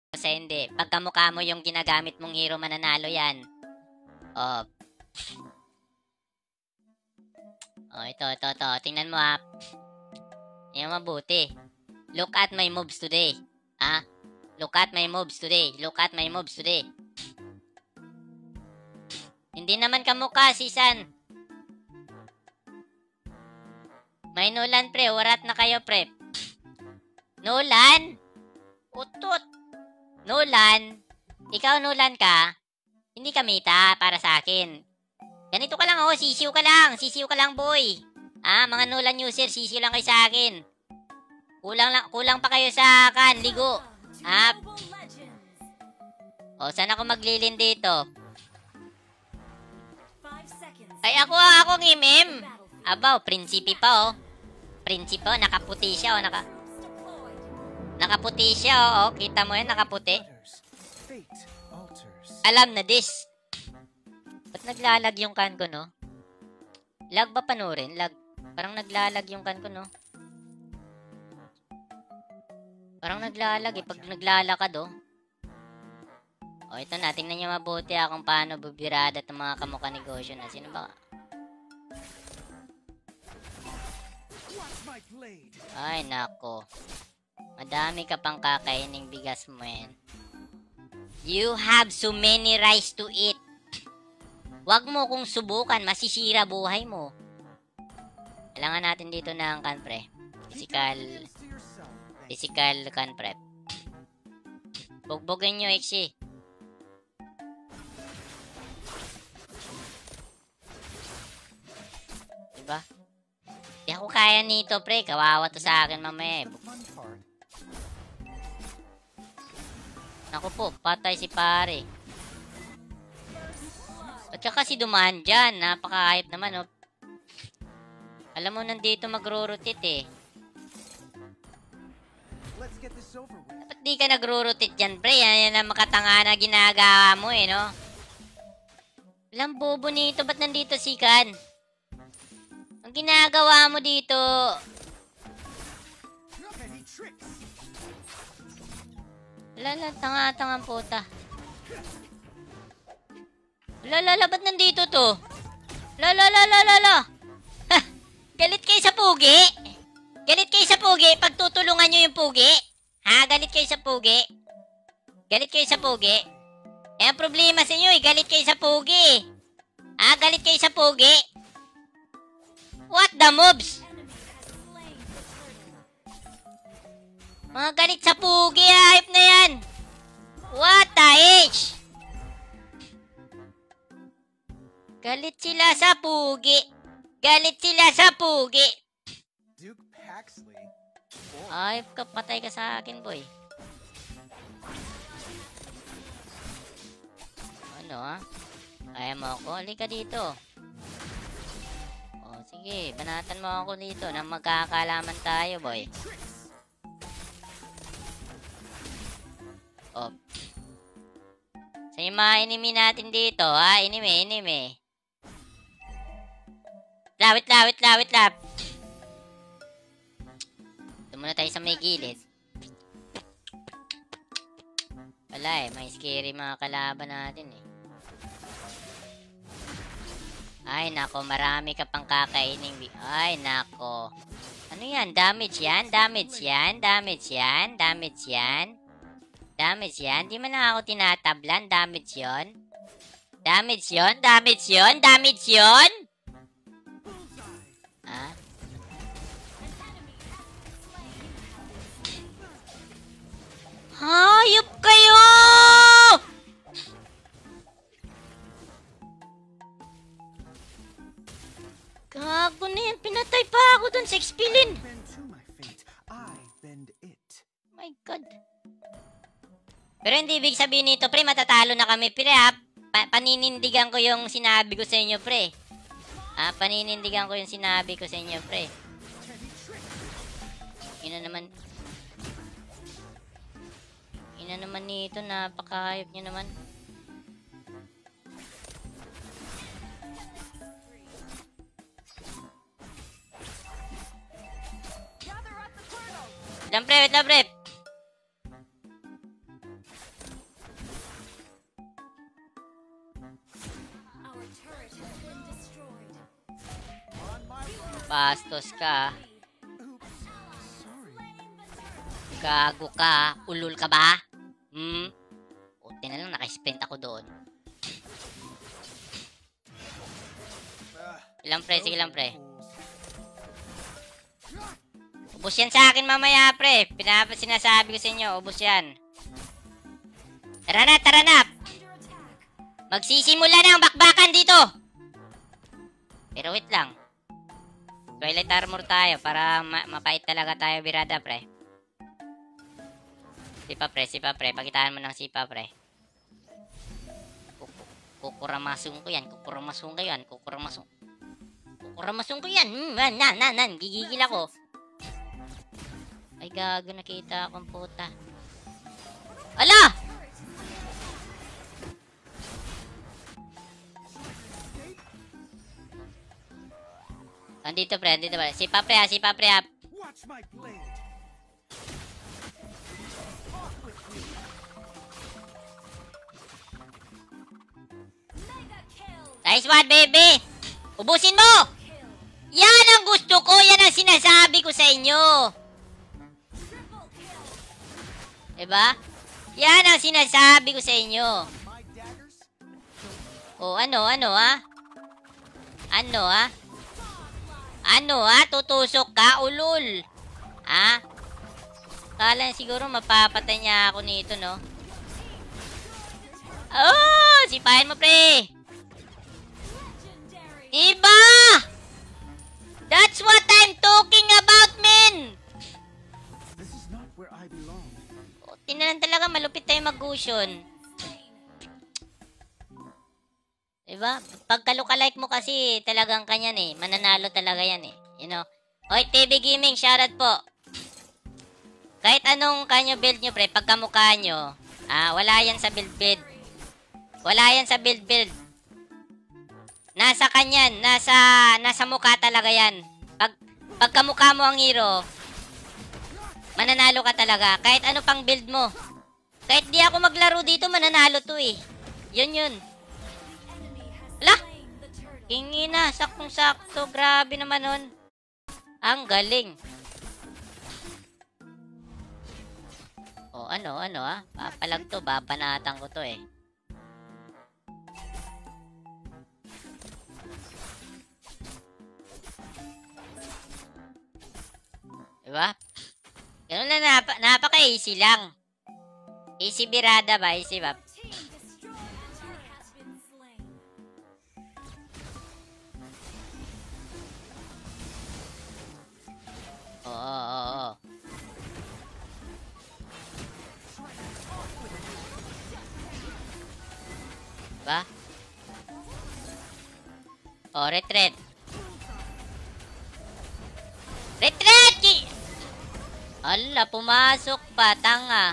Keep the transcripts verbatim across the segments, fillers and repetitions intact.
Kasi hindi. Pag kamukha mo yung ginagamit mong hero, mananalo yan. Oh. Oh, ito, ito, ito. Tingnan mo ha. Tingnan mabuti. Look at my moves today. Ha? Look at my moves today. Look at my moves today. Hindi naman kamukha, Sisan. May Nolan, pre. Warat na kayo, pre. Nolan? Utot. Nolan? Ikaw, Nolan ka? Hindi ka mita para sa akin. Ganito ka lang, oh. Sisiw ka lang. Sisiw ka lang, boy. Ah, mga Nolan user, sisiw lang kayo sa akin. Kulang lang, kulang pa kayo sa kan, ligo. Ah. O, saan ako maglilin dito? Ay, ako, ako ngimim. Abaw, prinsipi pa, oh. Prinsipi, oh. Nakaputi siya, oh. Naka... Nakaputi siya, oh. Oh. Kita mo yan, nakaputi. Alam na this. Ba't naglalag yung kan ko, no? Lag ba panurin? Lag. Parang naglalag yung kan ko, no? Parang naglalag, eh. Pag naglalakad, oh. O, ito na. Tingnan nyo mabuti, ah, kung paano bubirada itong mga kamukha negosyo na. Sino ba? Ay, nako. Madami ka pang kakaining bigas mo, yan. You have so many rice to eat. Wag mo kung subukan, masisira buhay mo. Kailangan natin dito ng kan, pre. Physical... Physical kan, pre. Bugbugin nyo, Ixi. Diba? Di ako kaya nito, pre. Kawawa to sa akin mamaya. Naku po, patay si pare. At saka si dumaan dyan. Napaka-hype naman, oh. Alam mo, nandito magro-rotate, eh. Dapat di ka nagro-rotate dyan, pre. Yan, yan ang makatanga na ginagawa mo, eh, no? Walang bobo nito. Ba't nandito si Kan? Ang ginagawa mo dito... Lala, tanga-tangang puta. Lala, ba't nandito to? Lala, lala, lala. Galit kayo sa pugi? Galit kayo sa pugi? Pagtutulungan nyo yung pugi? Ha? Galit kayo sa pugi? Galit kayo sa pugi? Eh, ang problema sa inyo, eh. Galit kayo sa pugi. Ha? Galit kayo sa pugi? What the moves? Mga galit sa pugi, hype na yan. What the H? Galit sila sa pugi. Galit sila sa pugi. Ay, kapatay ka sa akin, boy. Ano, ha? Kaya mo ako? Halika dito. O, sige. Banatan mo ako dito na magkakalaman tayo, boy. O. Sa yung mga enemy natin dito, ha? Enemy, enemy. Lawit, lawit, lawit, lawit. Ito muna tayo sa may gilid. Wala eh, may scary mga kalaban natin eh. Ay nako, marami ka pang kakaining. Ay nako. Ano yan? Damage yan? Damage yan? Damage yan? Damage yan? Damage yan? Di man lang ako tinatablan. Damage yon? Damage yon? Damage yon? Damage yon? Ha? Hayop kayo! Gago na yan. Pinatay pa ako dun sa Expilin. My God. Pero hindi ibig sabihin nito, pre, matatalo na kami, pre, ha? Pa paninindigan ko yung sinabi ko sa inyo, pre. Ah, paninindigan ko yung sinabi ko sa inyo, pre. Yun na naman. Yun na naman nito. Napakahayop nyo naman. Wait lang, pre. Wait lang, pre. Bastos ka. Gago ka. Ulul ka ba? Hmm? Puti na lang, naka-sprint ako doon. Ilang pre, sige lang pre. Ubus yan sa akin mamaya pre. Pinapa sinasabi ko sa inyo, ubus yan. Tara na, tara na. Magsisimula na ang bakbakan dito. Pero wait lang. Twilight armor tayo para ma mapait talaga tayo birada pre. Sipa pre, sipa pre. Pakitaan mo ng sipa pre. Kukuramasong ko yan. Kukuramasong ko yan. Kukuramasong. Kukuramasong ko yan. Hmm, nan, nan, nan. Gigigil ako. Ay gago, nakita akong puta. Ala! Andito pre, andito pre. Sipa pre ha, sipa pre ha. Nice one, baby! Ubusin mo! Yan ang gusto ko! Yan ang sinasabi ko sa inyo! Diba? Yan ang sinasabi ko sa inyo. Oh, ano, ano ha? Ano ha? Ano ha? Tutusok ka, ulul? Ha? Kala siguro mapapatay niya ako nito, no? Oh! Sipahin mo, pre! Diba? That's what I'm talking about, men! This is not where I belong. Oh, tinanan talaga, malupit tayo mag-gusion. Diba? Pagka-lookalike mo kasi talagang kanyan eh. Mananalo talaga yan eh. You know? Oy, T V Gaming, shoutout po. Kahit anong kanyo build nyo, pre, pagkamukha nyo, ah, wala yan sa build-build. Wala yan sa build-build. Nasa kanyan, nasa, nasa mukha talaga yan. Pag, pagkamukha mo ang hero, mananalo ka talaga. Kahit ano pang build mo. Kahit di ako maglaro dito, mananalo to eh. Yun yun. Lah! Hingi na, saktong-sakto. Grabe naman nun. Ang galing. O, ano, ano ah. Papalag to, babanatan ko to eh. Diba? Ganun lang, nap napaka-easy lang. Easy birada ba? Easy ba? Oo, oo, oo. Diba? Oh, retreat. Retreat! Ala, pumasok pa, tanga.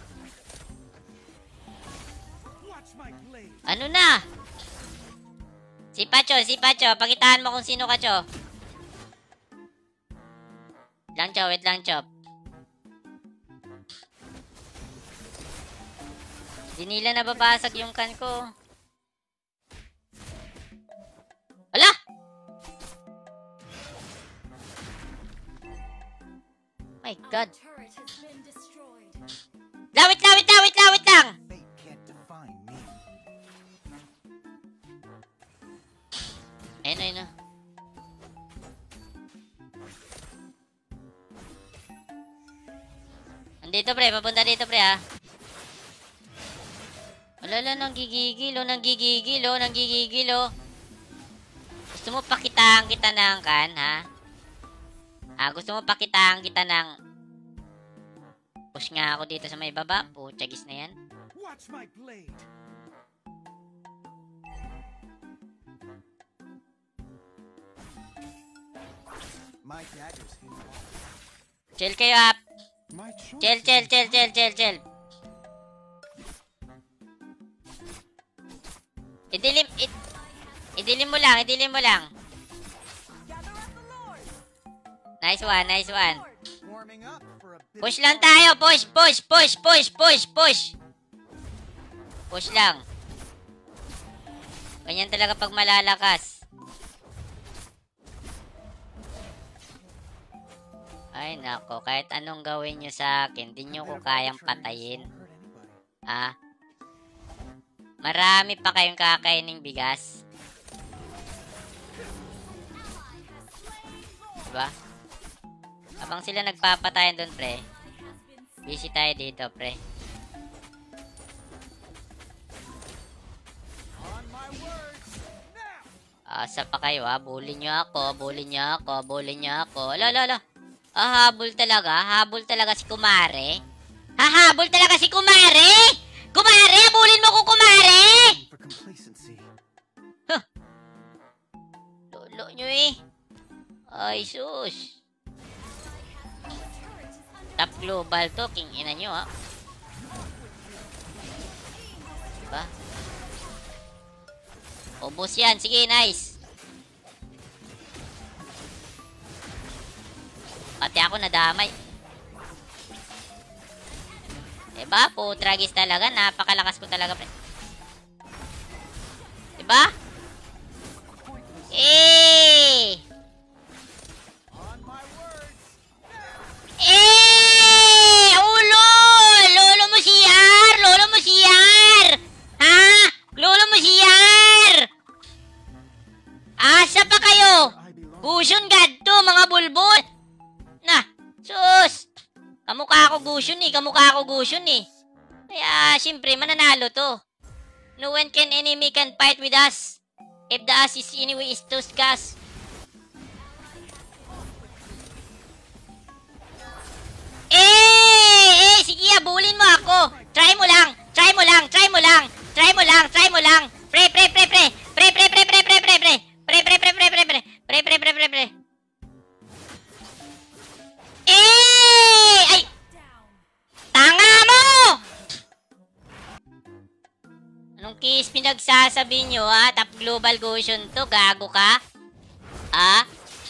Ano na? Si Pacho, si Pacho. Pakitaan mo kung sino ka, Cho. Lang, Cho. Wait lang, Chop. Di nila nababasag yung kan ko. Ala! My God. Lawit, lawit, lawit, lawit lang! Ayun, ayun, ayun. Andito, pre. Papunta dito, pre, ha. Wala, nang gigigil, oh. Nang gigigil, oh. Nang gigigil, oh. Gusto mo pakitaan kita ng kan, ha? Ah, gusto mo pakitaan kita ng push nga ako dito sa may baba. Puchagis na yan. Watch my blade. My daggers. Chill kayo, up. Chill, chill, chill, chill, chill, chill. Idilim, it, idilim mo lang, idilim mo lang. Nice one, nice one. Push lang tayo, push, push, push, push, push, push. Push lang. Ganyan talaga pag malalakas. Ay, nako. Kahit anong gawin nyo sa akin, di nyo ko kayang patayin. Ah. Marami pa kayong kakaining bigas. Diba? Habang sila nagpapatayan dun, pre. Busy tayo dito, pre. Asa pa kayo, ha? Bully nyo ako, bully nyo ako, bully nyo ako. Ala, ala, ala. Ah, habol talaga. Habol talaga si Kumare. Hahabol talaga si Kumare! Kumare! Habulin mo ko, Kumare! For complacency. Huh. Lolo nyo eh. Ay, sus. Top global to. King ina nyo, ha? Diba? Ubus yan. Sige, nice. Pati ako nadamay. Diba? Putragis talaga. Napakalakas ko talaga. Diba? Eh! Eh! Ulo! Lolo mo si Yar! Lolo mo si Yar! Ha? Lolo mo si Yar! Asa pa kayo? Gusion God to, mga bulbul! Na, sus! Kamukha ako Gusion eh, kamukha ako Gusion eh. Kaya, siyempre, mananalo to. No one can enemy can fight with us. If the us is anyway is Tuskas. Eh! Eh! Sige, abulin mo ako. Try mo lang. Try mo lang. Try mo lang. Try mo lang. Try mo lang. Pre, pre, pre, pre. Pre, pre, pre, pre, pre, pre, pre. Pre, pre, pre, pre, pre, pre. Pre, pre, pre, pre, pre. Eh! Ay! Tanga mo! Anong kiss pinagsasabi nyo, ha? Top global Gusion to. Gago ka? Ha?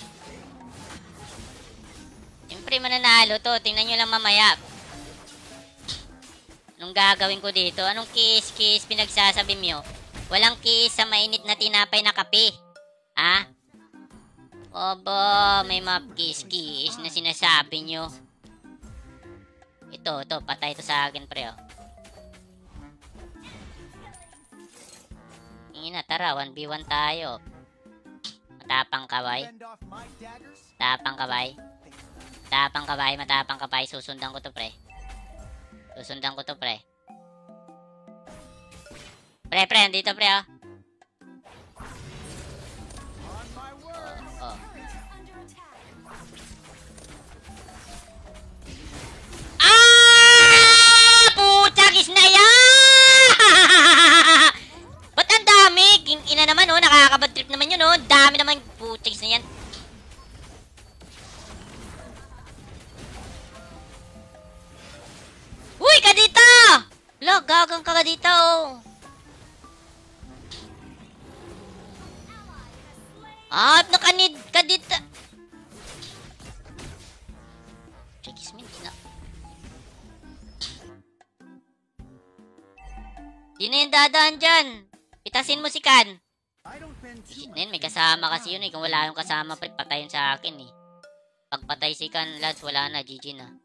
Siyempre, mananalo to. Tingnan nyo lang mamaya. Anong gagawin ko dito? Anong kiss-kiss pinagsasabi nyo? Walang kiss sa mainit na tinapay na kape. Ha? Obo, may mga kiss-kiss na sinasabi nyo. Ito, ito. Patay to sa akin, pre, oh. Ingin na, tara. one v one tayo. Matapang kabay. Matapang kabay. Matapang kabay, matapang kabay. Susundan ko to, pre. Susundan ko to, pre. Pre, pre, nandito, pre, oh. Oh, oh. Ah! Putsagis na yan! Ba't ang dami? King ina naman, oh. Nakakabad trip naman yun, oh. Dami naman putsagis na yan. Uy, ka dito! Lo, gagang ka ka dito, oh. Ah, nakanid ka dito. Chekis min, na. Di na yung dadaan dyan. Pitasin mo si Kan. Nen, may kasama kasi yun eh. Kung wala yung kasama, patayin sa akin eh. Pagpatay si Kan, lads, wala na. G G na.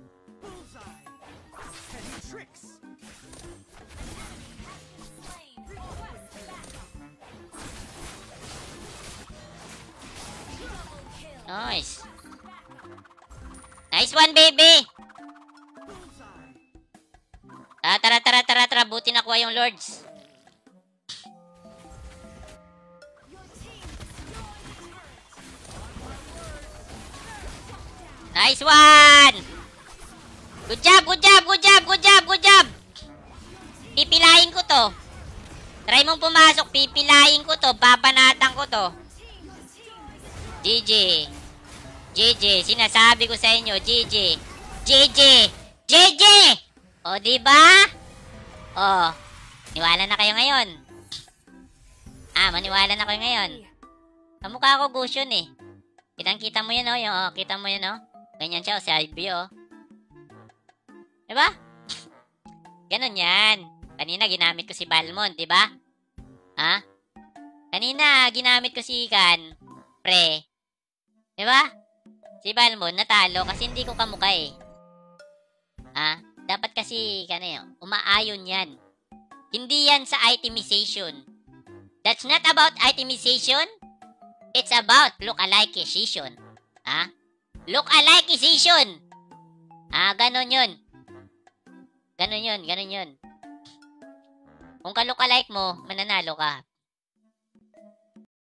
Nice. Nice one, baby. Ah, tara, tara, tara, tara. Buti nakuha yung Lords. Nice one. Good job, good job, good job, good job, good job. Pipilayin ko to. Try mong pumasok. Pipilayin ko to. Babanatan ko to. G G. G G, sinasabi ko sa inyo, G G. G G. G G. O, diba? O, niwala na kayo ngayon. Ah, maniwala na kayo ngayon. Kamukha ako Gusion eh. Kitang-kita mo yan, oh. Yung, oh, kita mo yan, oh. Ganyan siya, oh, si Ivy, oh. Diba? Ganon yan. Kanina, ginamit ko si Balmond, diba? Ha? Kanina, ginamit ko si Ikan. Pre. Diba? Si Balmond, natalo kasi hindi ko kamukha eh. Ah, dapat kasi, ano yun, umaayon yan. Hindi yan sa itemization. That's not about itemization. It's about look-alike-ization. Ah? Look-alike-ization! Ah, ganon yun. Ganon yun, ganon yun. Kung ka look-alike mo, mananalo ka.